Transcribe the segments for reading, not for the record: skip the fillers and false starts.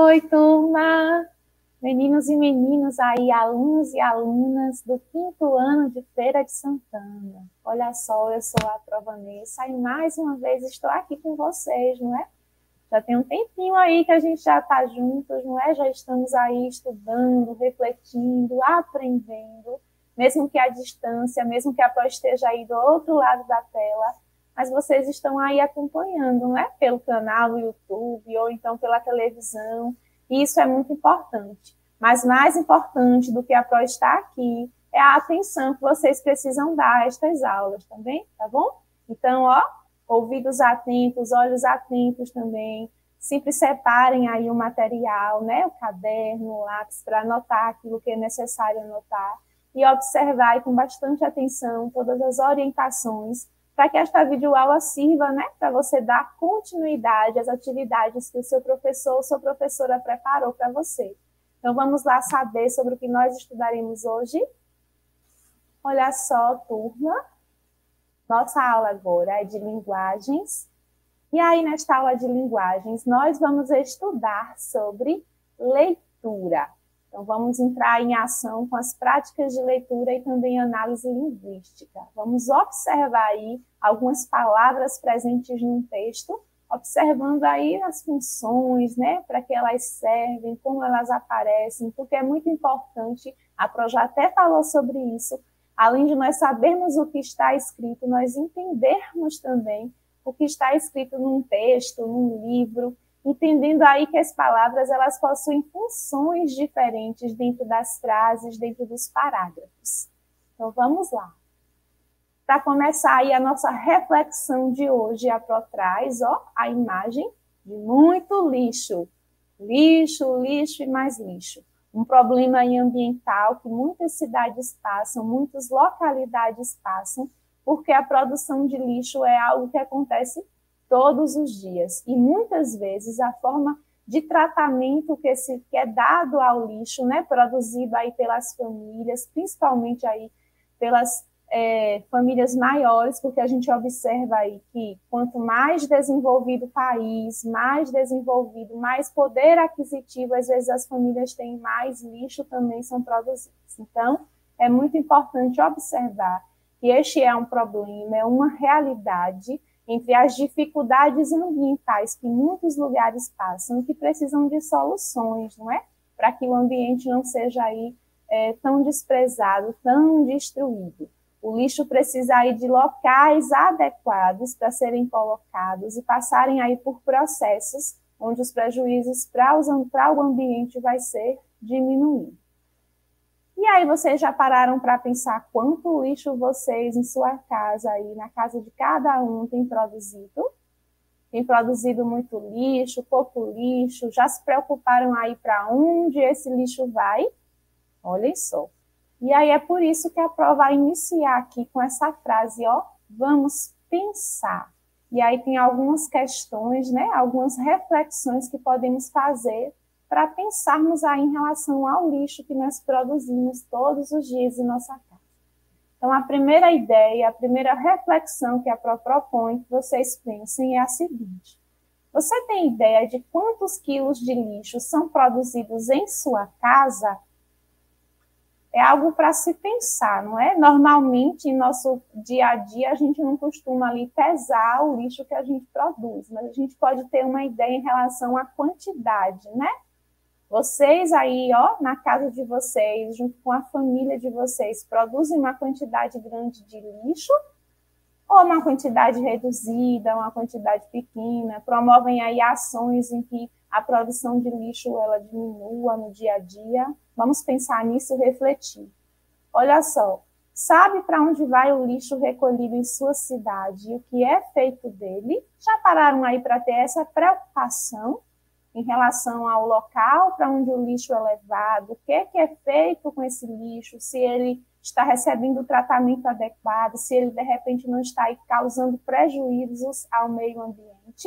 Oi, turma! Meninos e meninas aí, alunos e alunas do 5º ano de Feira de Santana. Olha só, eu sou a Vanessa e mais uma vez estou aqui com vocês, não é? Já tem um tempinho aí que a gente já está juntos, não é? Já estamos aí estudando, refletindo, aprendendo, mesmo que à distância, mesmo que a Pro esteja aí do outro lado da tela, mas vocês estão aí acompanhando, não é? Pelo canal do YouTube ou então pela televisão. E isso é muito importante. Mas mais importante do que a Pro estar aqui é a atenção que vocês precisam dar a estas aulas, também, tá bom? Então, ó, ouvidos atentos, olhos atentos também. Sempre separem aí o material, né? O caderno, o lápis, para anotar aquilo que é necessário anotar e observar aí com bastante atenção todas as orientações para que esta videoaula sirva, né, para você dar continuidade às atividades que o seu professor ou sua professora preparou para você. Então, vamos lá saber sobre o que nós estudaremos hoje. Olha só, turma, nossa aula agora é de linguagens. E aí, nesta aula de linguagens, nós vamos estudar sobre leitura. Então, vamos entrar em ação com as práticas de leitura e também análise linguística. Vamos observar aí algumas palavras presentes num texto, observando aí as funções, né, para que elas servem, como elas aparecem, porque é muito importante, a Pro já até falou sobre isso, além de nós sabermos o que está escrito, nós entendermos também o que está escrito num texto, num livro, entendendo aí que as palavras elas possuem funções diferentes dentro das frases, dentro dos parágrafos. Então, vamos lá. Para começar aí a nossa reflexão de hoje, a Pro traz, ó, a imagem de muito lixo. Lixo, lixo e mais lixo. Um problema aí ambiental que muitas cidades passam, muitas localidades passam, porque a produção de lixo é algo que acontece todos os dias. E muitas vezes a forma de tratamento que é dado ao lixo, né, produzido aí pelas famílias, principalmente aí pelas famílias maiores, porque a gente observa aí que quanto mais desenvolvido o país, mais desenvolvido, mais poder aquisitivo, às vezes as famílias têm, mais lixo também são produzidos. Então, é muito importante observar que este é um problema, é uma realidade entre as dificuldades ambientais que muitos lugares passam e que precisam de soluções, não é? Para que o ambiente não seja aí tão desprezado, tão destruído. O lixo precisa aí de locais adequados para serem colocados e passarem aí por processos onde os prejuízos para o ambiente vai ser diminuído. E aí vocês já pararam para pensar quanto lixo vocês em sua casa, aí na casa de cada um, têm produzido? Tem produzido muito lixo, pouco lixo? Já se preocuparam aí para onde esse lixo vai? Olhem só. E aí é por isso que a Pro vai iniciar aqui com essa frase, ó, vamos pensar. E aí tem algumas questões, né, algumas reflexões que podemos fazer para pensarmos aí em relação ao lixo que nós produzimos todos os dias em nossa casa. Então, a primeira ideia, a primeira reflexão que a Pro propõe que vocês pensem é a seguinte: você tem ideia de quantos quilos de lixo são produzidos em sua casa? É algo para se pensar, não é? Normalmente, em nosso dia a dia, a gente não costuma ali pesar o lixo que a gente produz, mas a gente pode ter uma ideia em relação à quantidade, né? Vocês aí, ó, na casa de vocês, junto com a família de vocês, produzem uma quantidade grande de lixo ou uma quantidade reduzida, uma quantidade pequena? Promovem aí ações em que a produção de lixo ela diminua no dia a dia? Vamos pensar nisso e refletir. Olha só, sabe para onde vai o lixo recolhido em sua cidade e o que é feito dele? Já pararam aí para ter essa preocupação em relação ao local para onde o lixo é levado, o que é feito com esse lixo, se ele está recebendo o tratamento adequado, se ele, de repente, não está aí causando prejuízos ao meio ambiente?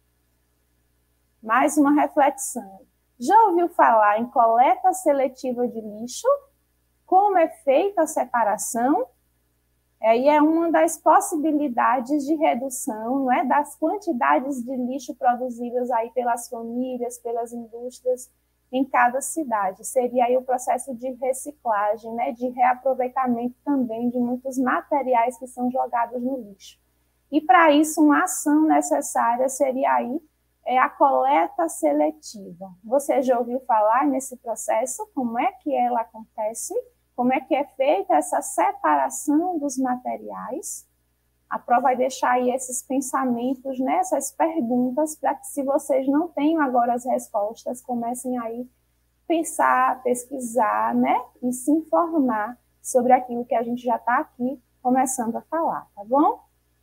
Mais uma reflexão. Já ouviu falar em coleta seletiva de lixo? Como é feita a separação? Aí é uma das possibilidades de redução, não é, das quantidades de lixo produzidas aí pelas famílias, pelas indústrias em cada cidade. Seria aí o processo de reciclagem, né, de reaproveitamento também de muitos materiais que são jogados no lixo. E para isso, uma ação necessária seria aí a coleta seletiva. Você já ouviu falar nesse processo? Como é que ela acontece? Como é que é feita essa separação dos materiais? A prova vai deixar aí esses pensamentos, né, essas perguntas, para que, se vocês não têm agora as respostas, comecem aí a pensar, pesquisar, né, e se informar sobre aquilo que a gente já está aqui começando a falar, tá bom?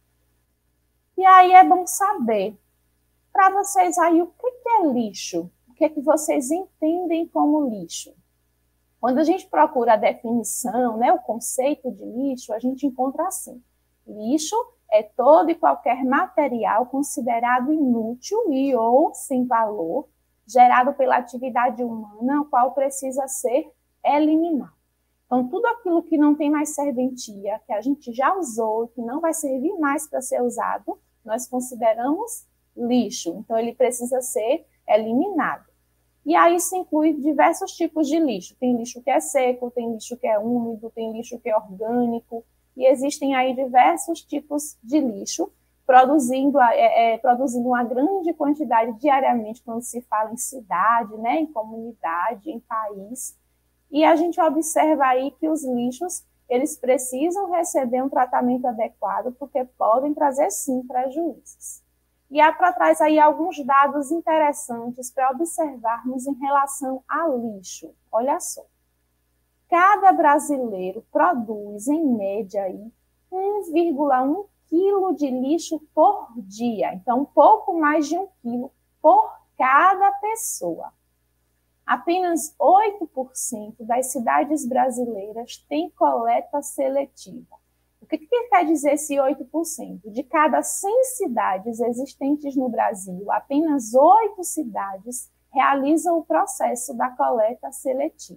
E aí é bom saber, para vocês aí, o que é lixo? O que vocês entendem como lixo? Quando a gente procura a definição, né, o conceito de lixo, a gente encontra assim: lixo é todo e qualquer material considerado inútil e ou sem valor, gerado pela atividade humana, o qual precisa ser eliminado. Então, tudo aquilo que não tem mais serventia, que a gente já usou, que não vai servir mais para ser usado, nós consideramos lixo. Então, ele precisa ser eliminado. E aí se inclui diversos tipos de lixo. Tem lixo que é seco, tem lixo que é úmido, tem lixo que é orgânico, e existem aí diversos tipos de lixo, produzindo uma grande quantidade diariamente quando se fala em cidade, né, em comunidade, em país. E a gente observa aí que os lixos, eles precisam receber um tratamento adequado, porque podem trazer, sim, prejuízos. E há para trás aí alguns dados interessantes para observarmos em relação ao lixo. Olha só. Cada brasileiro produz, em média, aí, 1,1 quilo de lixo por dia. Então, um pouco mais de 1 quilo por cada pessoa. Apenas 8% das cidades brasileiras têm coleta seletiva. O que quer dizer esse 8%? De cada 100 cidades existentes no Brasil, apenas 8 cidades realizam o processo da coleta seletiva.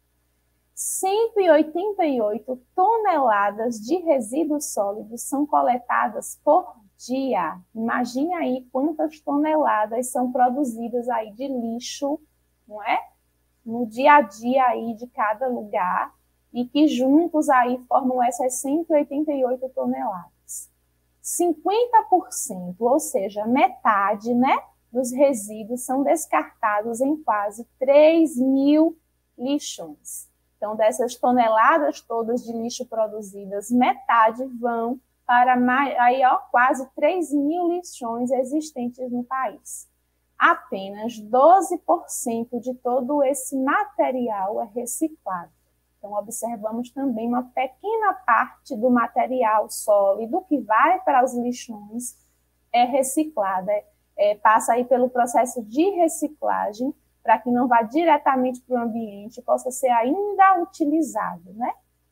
188 toneladas de resíduos sólidos são coletadas por dia. Imagine aí quantas toneladas são produzidas aí de lixo, não é? No dia a dia aí de cada lugar, e que juntos aí formam essas 188 toneladas. 50%, ou seja, metade, né, dos resíduos são descartados em quase 3.000 lixões. Então, dessas toneladas todas de lixo produzidas, metade vão para aí, quase 3.000 lixões existentes no país. Apenas 12% de todo esse material é reciclado. Então, observamos também uma pequena parte do material sólido que vai para os lixões é reciclada, passa aí pelo processo de reciclagem, para que não vá diretamente para o ambiente, possa ser ainda utilizado, né?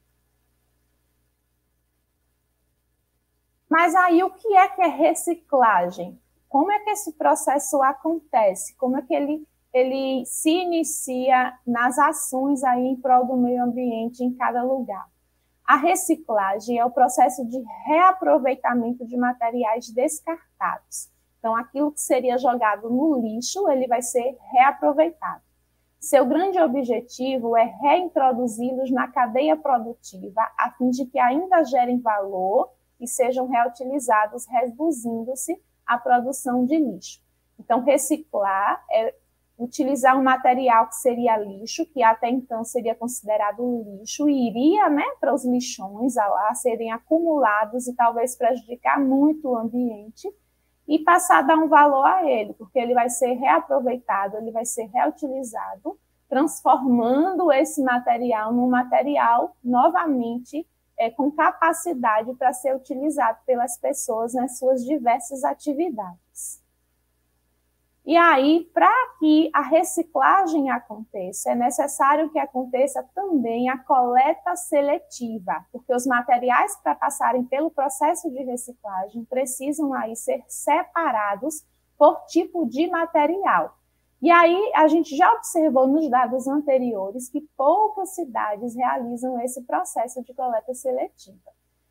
Mas aí o que é reciclagem? Como é que esse processo acontece? Como é que ele se inicia nas ações aí em prol do meio ambiente em cada lugar? A reciclagem é o processo de reaproveitamento de materiais descartados. Então, aquilo que seria jogado no lixo, ele vai ser reaproveitado. Seu grande objetivo é reintroduzi-los na cadeia produtiva, a fim de que ainda gerem valor e sejam reutilizados, reduzindo-se a produção de lixo. Então, reciclar é utilizar um material que seria lixo, que até então seria considerado lixo, e iria, né, para os lixões a serem acumulados e talvez prejudicar muito o ambiente, e passar a dar um valor a ele, porque ele vai ser reaproveitado, ele vai ser reutilizado, transformando esse material num material novamente com capacidade para ser utilizado pelas pessoas nas suas diversas atividades. E aí, para que a reciclagem aconteça, é necessário que aconteça também a coleta seletiva, porque os materiais, para passarem pelo processo de reciclagem, precisam aí ser separados por tipo de material. E aí, a gente já observou nos dados anteriores que poucas cidades realizam esse processo de coleta seletiva.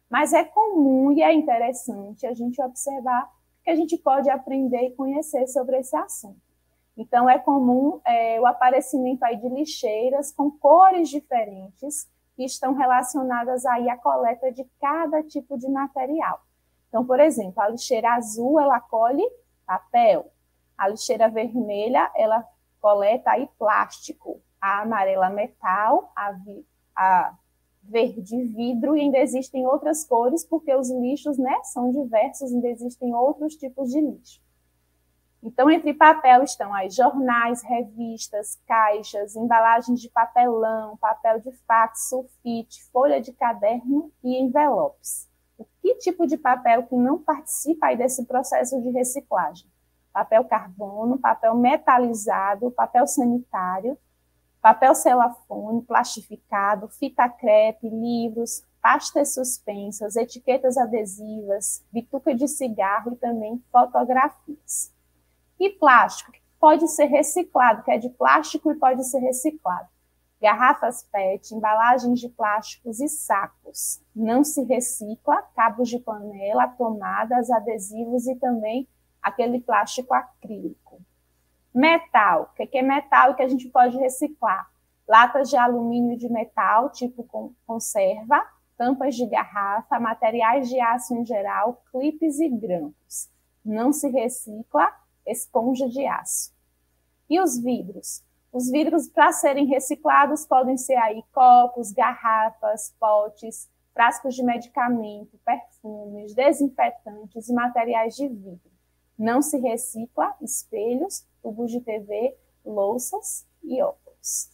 Mas é comum e é interessante a gente observar que a gente pode aprender e conhecer sobre esse assunto. Então, é comum o aparecimento aí de lixeiras com cores diferentes que estão relacionadas aí à coleta de cada tipo de material. Então, por exemplo, a lixeira azul, ela colhe papel. A lixeira vermelha, ela coleta aí plástico. A amarela, metal. A verde, vidro. E ainda existem outras cores, porque os lixos, né, são diversos, ainda existem outros tipos de lixo. Então, entre papel estão aí jornais, revistas, caixas, embalagens de papelão, papel de fax, sulfite, folha de caderno e envelopes. O que tipo de papel que não participa aí desse processo de reciclagem? Papel carbono, papel metalizado, papel sanitário, papel celofane, plastificado, fita crepe, livros, pastas suspensas, etiquetas adesivas, bituca de cigarro e também fotografias. E plástico, que pode ser reciclado, que é de plástico e pode ser reciclado. Garrafas PET, embalagens de plásticos e sacos. Não se recicla, cabos de panela, tomadas, adesivos e também aquele plástico acrílico. Metal, o que é metal e que a gente pode reciclar? Latas de alumínio de metal, tipo conserva, tampas de garrafa, materiais de aço em geral, clipes e grampos. Não se recicla, esponja de aço. E os vidros? Os vidros, para serem reciclados, podem ser aí copos, garrafas, potes, frascos de medicamento, perfumes, desinfetantes e materiais de vidro. Não se recicla espelhos, tubos de TV, louças e óculos.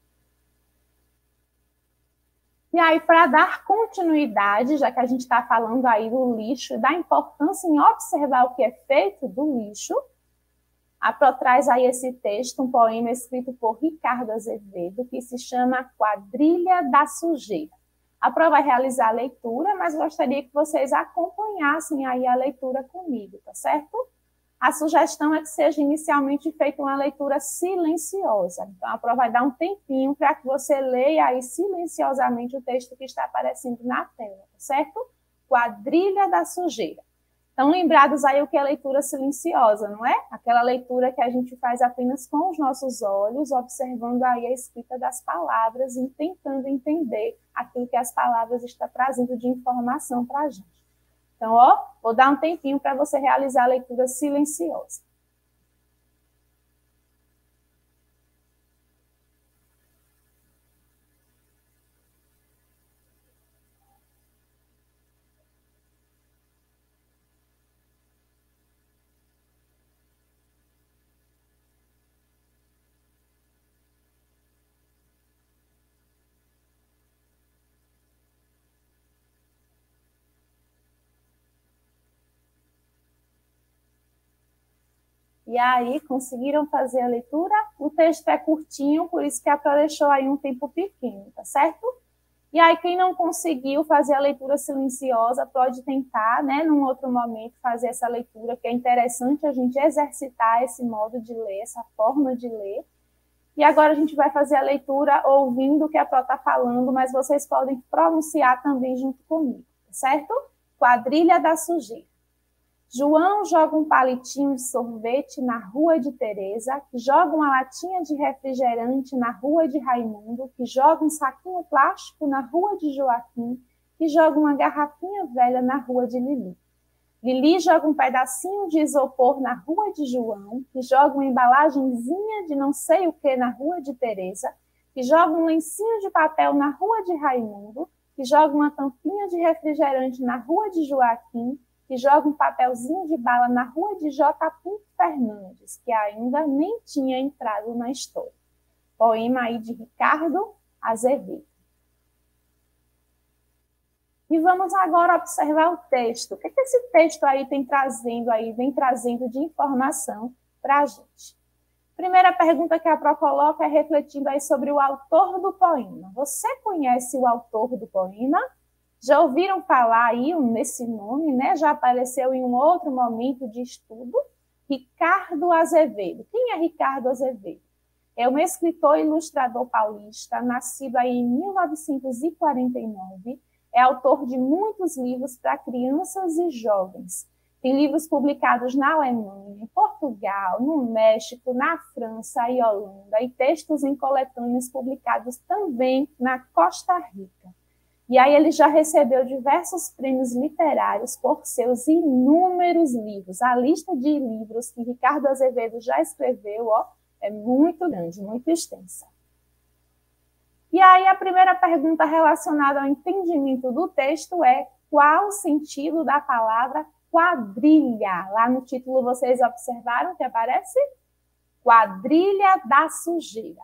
E aí, para dar continuidade, já que a gente está falando aí do lixo e da importância em observar o que é feito do lixo, a Pro traz aí esse texto, um poema escrito por Ricardo Azevedo, que se chama Quadrilha da Sujeira. A Pro vai realizar a leitura, mas gostaria que vocês acompanhassem aí a leitura comigo, tá certo? A sugestão é que seja inicialmente feita uma leitura silenciosa. Então, a Pro vai dar um tempinho para que você leia aí silenciosamente o texto que está aparecendo na tela, tá certo? Quadrilha da Sujeira. Estão lembrados aí o que é leitura silenciosa, não é? Aquela leitura que a gente faz apenas com os nossos olhos, observando aí a escrita das palavras e tentando entender aquilo que as palavras estão trazendo de informação para a gente. Então, vou dar um tempinho para você realizar a leitura silenciosa. E aí, conseguiram fazer a leitura? O texto é curtinho, por isso que a Pro deixou aí um tempo pequeno, tá certo? E aí, quem não conseguiu fazer a leitura silenciosa, pode tentar, né, num outro momento, fazer essa leitura, que é interessante a gente exercitar esse modo de ler, essa forma de ler. E agora a gente vai fazer a leitura ouvindo o que a Pro está falando, mas vocês podem pronunciar também junto comigo, certo? Quadrilha da Sujeira. João joga um palitinho de sorvete na rua de Teresa, que joga uma latinha de refrigerante na rua de Raimundo, que joga um saquinho plástico na rua de Joaquim, que joga uma garrafinha velha na rua de Lili. Lili joga um pedacinho de isopor na rua de João, que joga uma embalagenzinha de não sei o que na rua de Teresa, que joga um lencinho de papel na rua de Raimundo, que joga uma tampinha de refrigerante na rua de Joaquim, que joga um papelzinho de bala na rua de J. Pinto Fernandes, que ainda nem tinha entrado na história. Poema aí de Ricardo Azevedo. E vamos agora observar o texto. O que esse texto aí vem trazendo de informação para a gente? Primeira pergunta que a Pro coloca é refletindo aí sobre o autor do poema. Você conhece o autor do poema? Já ouviram falar aí nesse nome, né? Já apareceu em um outro momento de estudo? Ricardo Azevedo. Quem é Ricardo Azevedo? É um escritor e ilustrador paulista, nascido aí em 1949. É autor de muitos livros para crianças e jovens. Tem livros publicados na Alemanha, em Portugal, no México, na França e Holanda, e textos em coletâneas publicados também na Costa Rica. E aí ele já recebeu diversos prêmios literários por seus inúmeros livros. A lista de livros que Ricardo Azevedo já escreveu, é muito grande, muito extensa. E aí a primeira pergunta relacionada ao entendimento do texto é: qual o sentido da palavra quadrilha? Lá no título vocês observaram que aparece quadrilha da sujeira.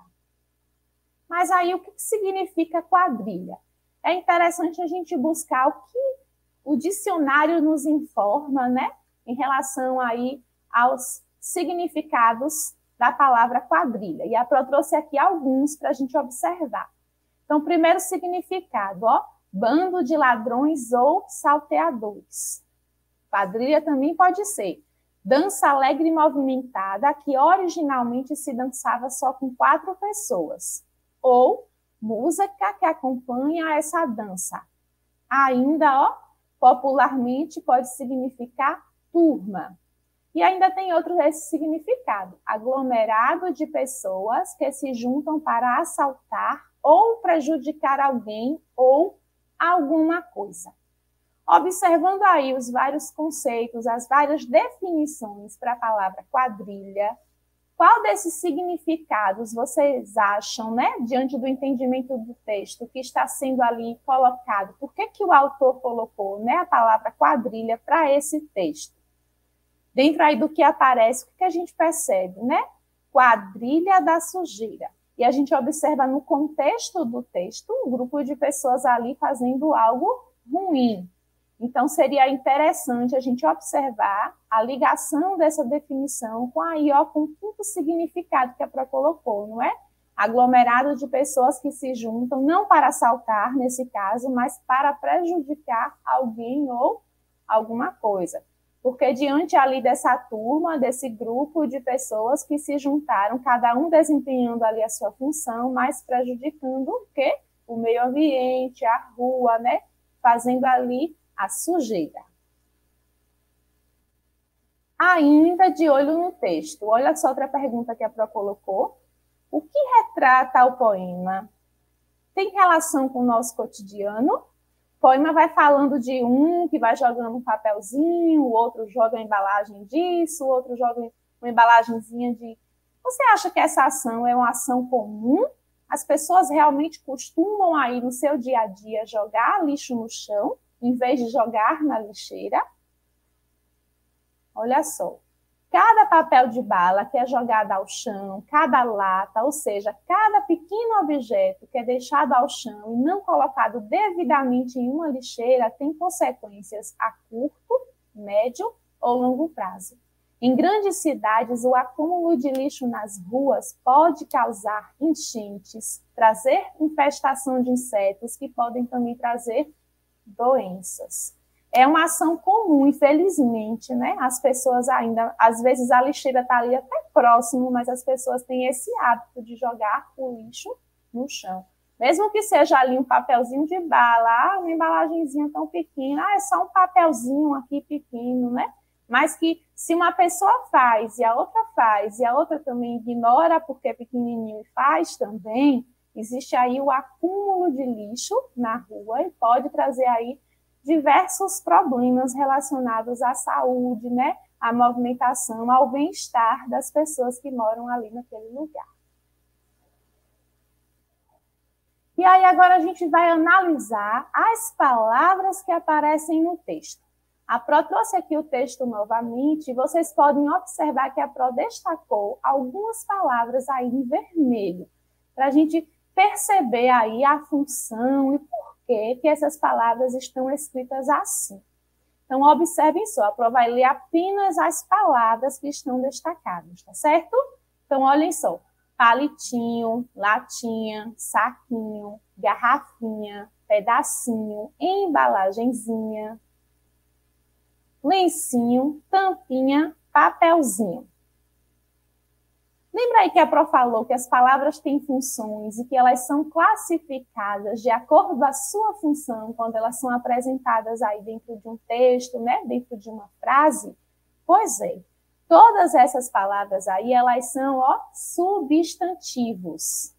Mas aí o que significa quadrilha? É interessante a gente buscar o que o dicionário nos informa, né, em relação aí aos significados da palavra quadrilha. E a Pro trouxe aqui alguns para a gente observar. Então, primeiro significado, bando de ladrões ou salteadores. Quadrilha também pode ser dança alegre e movimentada, que originalmente se dançava só com 4 pessoas. Ou música que acompanha essa dança. Ainda, popularmente pode significar turma. E ainda tem outro esse significado: aglomerado de pessoas que se juntam para assaltar ou prejudicar alguém ou alguma coisa. Observando aí os vários conceitos, as várias definições para a palavra quadrilha, qual desses significados vocês acham, né, diante do entendimento do texto que está sendo ali colocado? Por que o autor colocou, né, a palavra quadrilha para esse texto? Dentro aí do que aparece, o que a gente percebe, né? Quadrilha da sujeira. E a gente observa no contexto do texto um grupo de pessoas ali fazendo algo ruim. Então, seria interessante a gente observar a ligação dessa definição com com o quinto significado que a Pro colocou, não é? Aglomerado de pessoas que se juntam, não para assaltar, nesse caso, mas para prejudicar alguém ou alguma coisa. Porque diante ali dessa turma, desse grupo de pessoas que se juntaram, cada um desempenhando ali a sua função, mas prejudicando o quê? O meio ambiente, a rua, né? Fazendo ali a sujeira. Ainda de olho no texto, olha só outra pergunta que a Pro colocou. O que retrata o poema? Tem relação com o nosso cotidiano? O poema vai falando de um que vai jogando um papelzinho, o outro joga a embalagem disso, o outro joga uma embalagenzinha de... Você acha que essa ação é uma ação comum? As pessoas realmente costumam aí no seu dia a dia jogar lixo no chão, em vez de jogar na lixeira? Olha só, cada papel de bala que é jogado ao chão, cada lata, ou seja, cada pequeno objeto que é deixado ao chão e não colocado devidamente em uma lixeira tem consequências a curto, médio ou longo prazo. Em grandes cidades, o acúmulo de lixo nas ruas pode causar enchentes, trazer infestação de insetos que podem também trazer doenças. É uma ação comum, infelizmente, né? As pessoas ainda, às vezes a lixeira está ali até próximo, mas as pessoas têm esse hábito de jogar o lixo no chão. Mesmo que seja ali um papelzinho de bala, uma embalagenzinha tão pequena, é só um papelzinho aqui pequeno, né? Mas que se uma pessoa faz e a outra também ignora porque é pequenininho e faz também, existe aí o acúmulo de lixo na rua e pode trazer aí diversos problemas relacionados à saúde, né? À movimentação, ao bem-estar das pessoas que moram ali naquele lugar. E aí agora a gente vai analisar as palavras que aparecem no texto. A Pro trouxe aqui o texto novamente e vocês podem observar que a Pro destacou algumas palavras aí em vermelho, para a gente perceber aí a função e por que essas palavras estão escritas assim. Então, observem só, a Pro vai ler apenas as palavras que estão destacadas, tá certo? Então, olhem só, palitinho, latinha, saquinho, garrafinha, pedacinho, embalagenzinha, lencinho, tampinha, papelzinho. Lembra aí que a Pro falou que as palavras têm funções e que elas são classificadas de acordo com a sua função quando elas são apresentadas aí dentro de um texto, né? Dentro de uma frase? Pois é, todas essas palavras aí, elas são, ó, substantivos.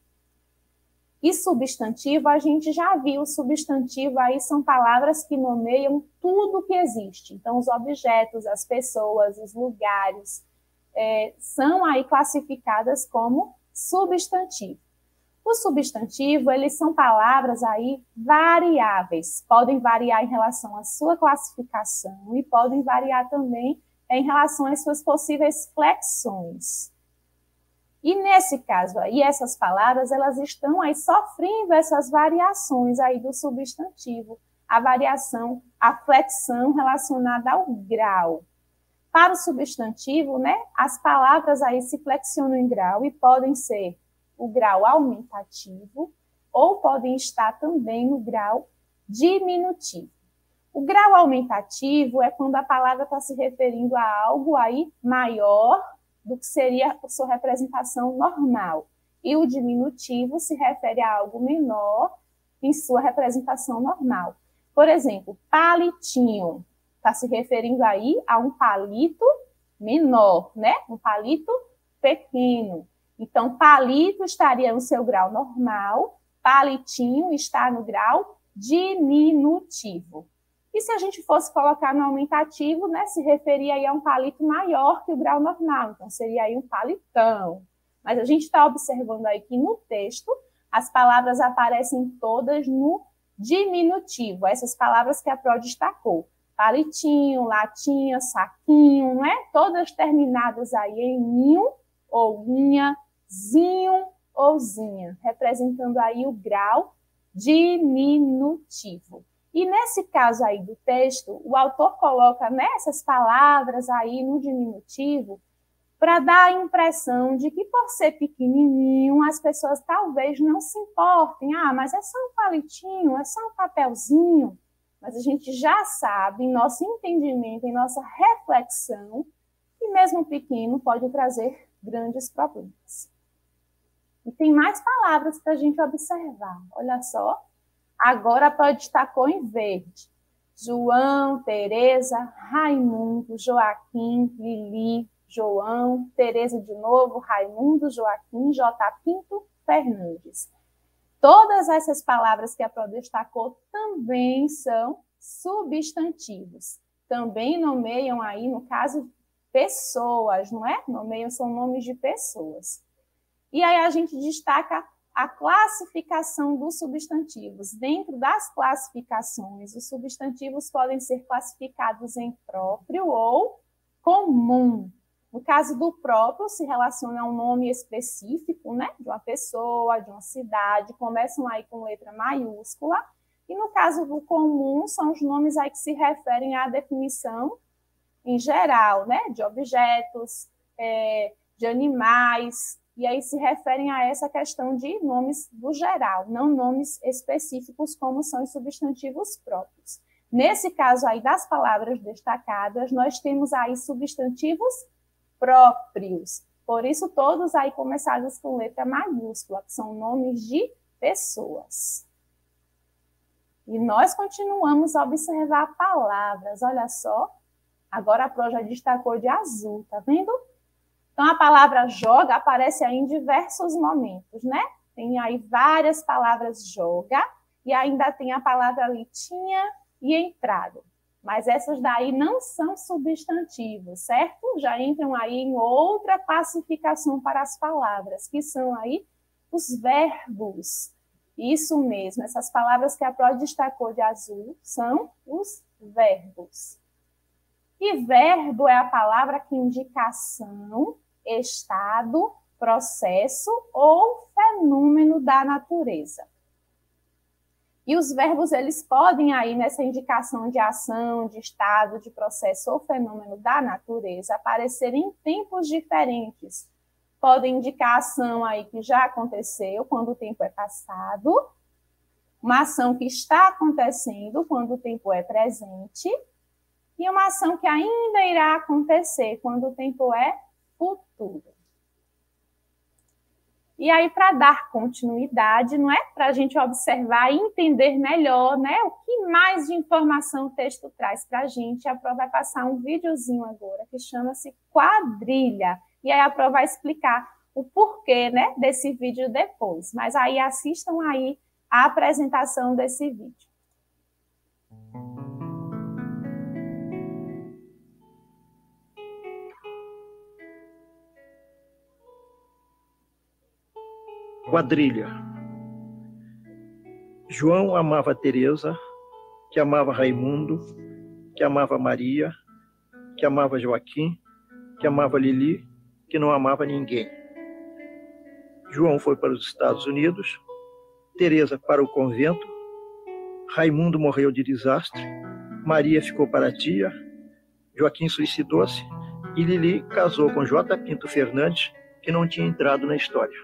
E substantivo, a gente já viu, substantivo aí são palavras que nomeiam tudo que existe. Então, os objetos, as pessoas, os lugares, são aí classificadas como substantivo. O substantivo, eles são palavras aí variáveis, podem variar em relação à sua classificação e podem variar também em relação às suas possíveis flexões. E nesse caso aí, essas palavras, elas estão aí sofrendo essas variações aí do substantivo, a variação, a flexão relacionada ao grau. Para o substantivo, né, as palavras aí se flexionam em grau e podem ser o grau aumentativo ou podem estar também no grau diminutivo. O grau aumentativo é quando a palavra está se referindo a algo aí maior do que seria a sua representação normal. E o diminutivo se refere a algo menor em sua representação normal. Por exemplo, palitinho. Está se referindo aí a um palito menor, né? Um palito pequeno. Então, palito estaria no seu grau normal, palitinho está no grau diminutivo. E se a gente fosse colocar no aumentativo, né, se referia aí a um palito maior que o grau normal, então seria aí um palitão. Mas a gente está observando aí que no texto as palavras aparecem todas no diminutivo, essas palavras que a Pro destacou. Palitinho, latinha, saquinho, não é? Todas terminadas aí em inho ou inha, zinho ou zinha, representando aí o grau diminutivo. E nesse caso aí do texto, o autor coloca nessas palavras aí no diminutivo para dar a impressão de que por ser pequenininho, as pessoas talvez não se importem. Ah, mas é só um palitinho, é só um papelzinho. Mas a gente já sabe, em nosso entendimento, em nossa reflexão, que mesmo pequeno pode trazer grandes problemas. E tem mais palavras para a gente observar. Olha só. Agora a Pro destacou em verde. João, Tereza, Raimundo, Joaquim, Lili, João, Tereza de novo, Raimundo, Joaquim, J. Pinto, Fernandes. Todas essas palavras que a Pro destacou também são substantivos. Também nomeiam aí, no caso, pessoas, não é? Nomeiam, são nomes de pessoas. E aí a gente destaca a classificação dos substantivos. Dentro das classificações, os substantivos podem ser classificados em próprio ou comum. No caso do próprio, se relaciona a um nome específico, né, de uma pessoa, de uma cidade, começam aí com letra maiúscula. E no caso do comum, são os nomes aí que se referem à definição em geral, né, de objetos, de animais, e aí se referem a essa questão de nomes do geral, não nomes específicos como são os substantivos próprios. Nesse caso aí das palavras destacadas, nós temos aí substantivos próprios, por isso todos aí começados com letra maiúscula, que são nomes de pessoas. E nós continuamos a observar palavras, olha só, agora a Pro já destacou de azul, tá vendo? Então, a palavra joga aparece aí em diversos momentos, né? Tem aí várias palavras joga, e ainda tem a palavra litinha e entrado. Mas essas daí não são substantivos, certo? Já entram aí em outra classificação para as palavras, que são aí os verbos. Isso mesmo, essas palavras que a Pro destacou de azul são os verbos. E verbo é a palavra que indica ação, estado, processo ou fenômeno da natureza. E os verbos, eles podem aí nessa indicação de ação, de estado, de processo ou fenômeno da natureza aparecer em tempos diferentes. Podem indicar ação aí que já aconteceu quando o tempo é passado, uma ação que está acontecendo quando o tempo é presente e uma ação que ainda irá acontecer quando o tempo é futuro. E aí, para dar continuidade, não é? Para a gente observar e entender melhor, né? O que mais de informação o texto traz para a gente, a Pro vai passar um videozinho agora que chama-se Quadrilha. E aí a Pro vai explicar o porquê, né, desse vídeo depois. Mas aí assistam aí a apresentação desse vídeo. Quadrilha. João amava Teresa, que amava Raimundo, que amava Maria, que amava Joaquim, que amava Lili, que não amava ninguém. João foi para os Estados Unidos, Teresa para o convento, Raimundo morreu de desastre, Maria ficou para a tia, Joaquim suicidou-se e Lili casou com J. Pinto Fernandes, que não tinha entrado na história.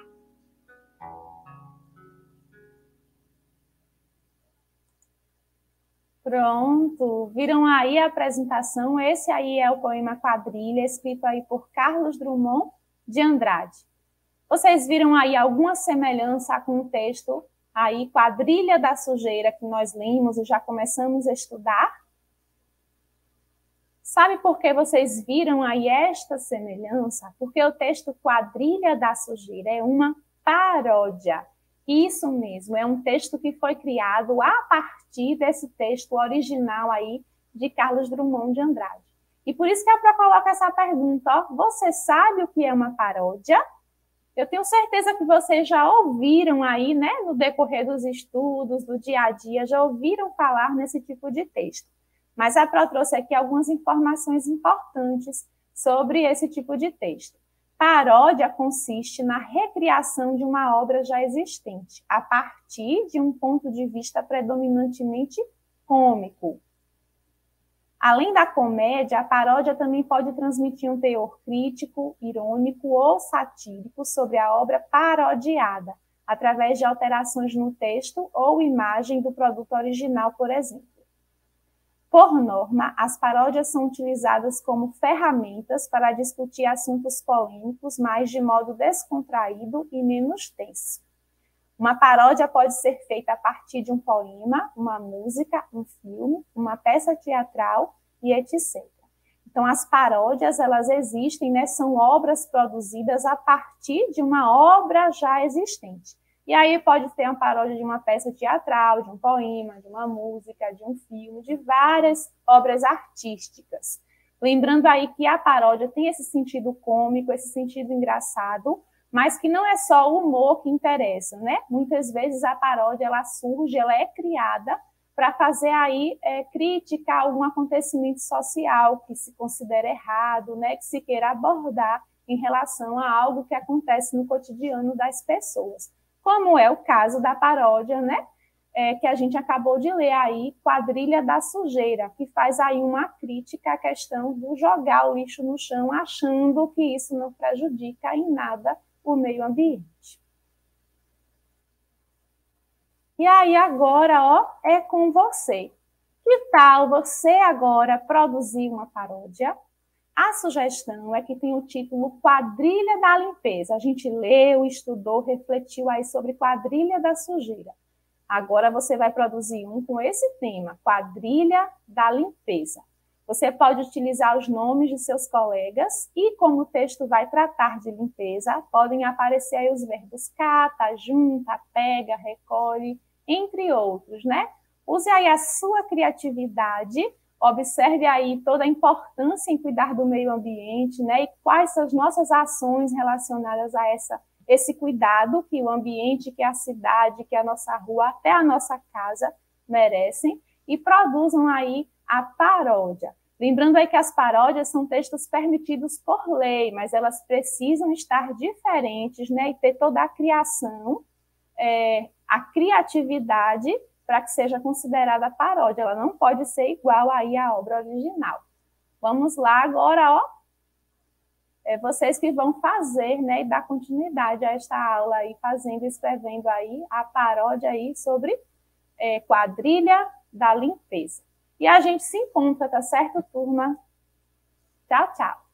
Pronto, viram aí a apresentação? Esse aí é o poema Quadrilha, escrito aí por Carlos Drummond de Andrade. Vocês viram aí alguma semelhança com o texto aí, Quadrilha da Sujeira, que nós lemos e já começamos a estudar? Sabe por que vocês viram aí esta semelhança? Porque o texto Quadrilha da Sujeira é uma paródia. Isso mesmo, é um texto que foi criado a partir desse texto original aí de Carlos Drummond de Andrade. E por isso que a Pro coloca essa pergunta, ó, você sabe o que é uma paródia? Eu tenho certeza que vocês já ouviram aí, né, no decorrer dos estudos, do dia a dia, já ouviram falar nesse tipo de texto. Mas a Pro trouxe aqui algumas informações importantes sobre esse tipo de texto. Paródia consiste na recriação de uma obra já existente, a partir de um ponto de vista predominantemente cômico. Além da comédia, a paródia também pode transmitir um teor crítico, irônico ou satírico sobre a obra parodiada, através de alterações no texto ou imagem do produto original, por exemplo. Por norma, as paródias são utilizadas como ferramentas para discutir assuntos polêmicos, mas de modo descontraído e menos tenso. Uma paródia pode ser feita a partir de um poema, uma música, um filme, uma peça teatral e etc. Então, as paródias, elas existem, né? São obras produzidas a partir de uma obra já existente. E aí pode ter uma paródia de uma peça teatral, de um poema, de uma música, de um filme, de várias obras artísticas. Lembrando aí que a paródia tem esse sentido cômico, esse sentido engraçado, mas que não é só o humor que interessa, né? Muitas vezes a paródia, ela surge, ela é criada para fazer aí crítica a algum acontecimento social que se considera errado, né? Que se queira abordar em relação a algo que acontece no cotidiano das pessoas. Como é o caso da paródia, né? Que a gente acabou de ler aí, Quadrilha da Sujeira, que faz aí uma crítica à questão do jogar o lixo no chão, achando que isso não prejudica em nada o meio ambiente. E aí agora, ó, é com você. Que tal você agora produzir uma paródia? A sugestão é que tem o título Quadrilha da Limpeza. A gente leu, estudou, refletiu aí sobre Quadrilha da Sujeira. Agora você vai produzir um com esse tema, Quadrilha da Limpeza. Você pode utilizar os nomes de seus colegas e, como o texto vai tratar de limpeza, podem aparecer aí os verbos cata, junta, pega, recolhe, entre outros, né? Use aí a sua criatividade. Observe aí toda a importância em cuidar do meio ambiente, né? E quais são as nossas ações relacionadas a esse cuidado que o ambiente, que a cidade, que a nossa rua, até a nossa casa merecem, e produzam aí a paródia. Lembrando aí que as paródias são textos permitidos por lei, mas elas precisam estar diferentes, né? E ter toda a criação, a criatividade, para que seja considerada paródia. Ela não pode ser igual aí à obra original. Vamos lá agora, ó. Vocês que vão fazer, né, e dar continuidade a esta aula aí, fazendo, escrevendo aí a paródia aí sobre Quadrilha da Limpeza. E a gente se encontra, tá certo, turma? Tchau, tchau.